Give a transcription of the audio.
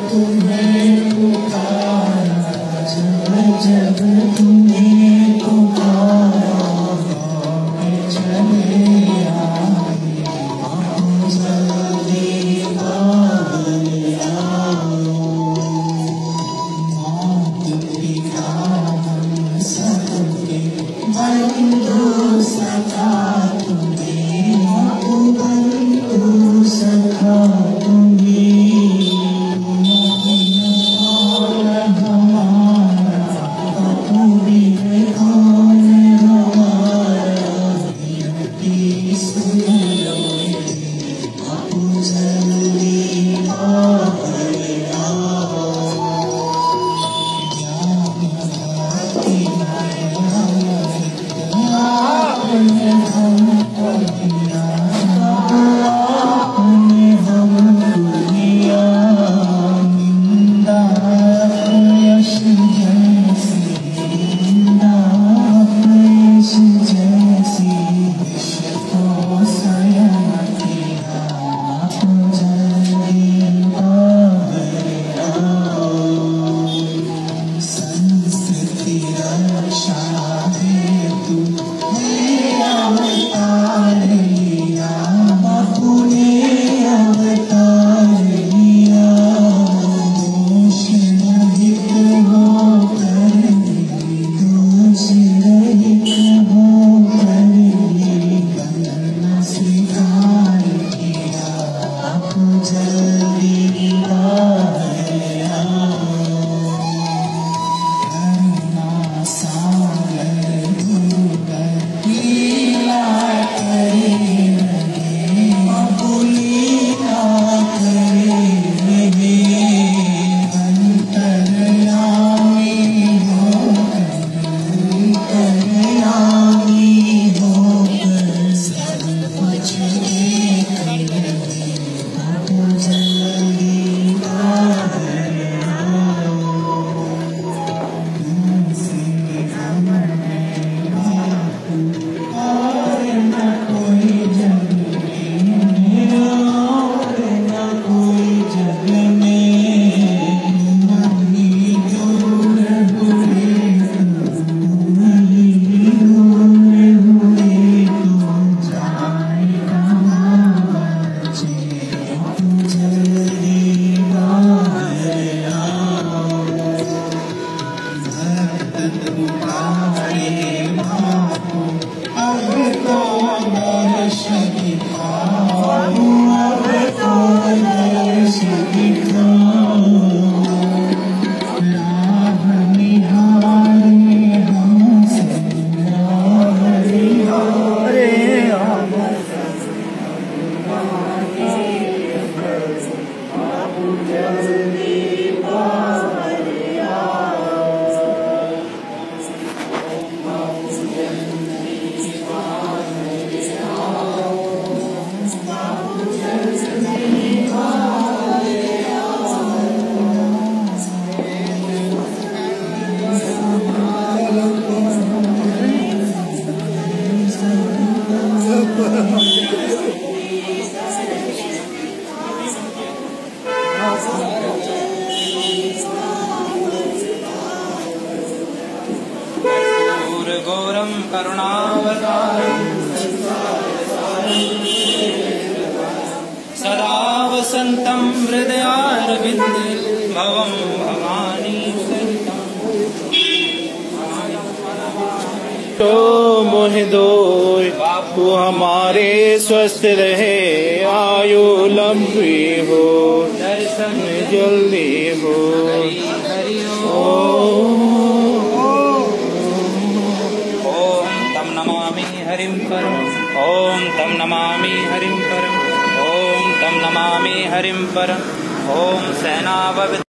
तुम्हें पुकारा, जब जब तुम्हें पुकारा, चले आए जल्दी बाहर आओ। मात पिता हम सबके बंधु सखा तुम्हें, बंधु सखा घोरं करुणावतारं सदा वसन्तं हृदयारविन्दे भवं भवानी सहितं। तो मोहि दोय तू हमारे स्वस्थ रहे, आयु लंबी हो, दर्शन जल्दी हो। हरि हरिं परम् ॐ तं नमामि हरिं परम् ॐ तं नमामि हरिं परम् ॐ सेनावत्